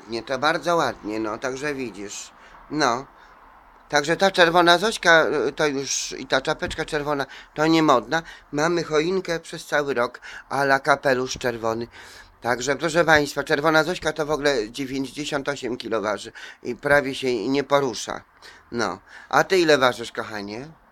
ładnie, to bardzo ładnie, no, także widzisz. No, także ta czerwona Zośka to już i ta czapeczka czerwona to nie modna. Mamy choinkę przez cały rok, a la kapelusz czerwony. Także proszę Państwa, czerwona Zośka to w ogóle 98 kg waży i prawie się nie porusza. No, a Ty ile ważysz, kochanie?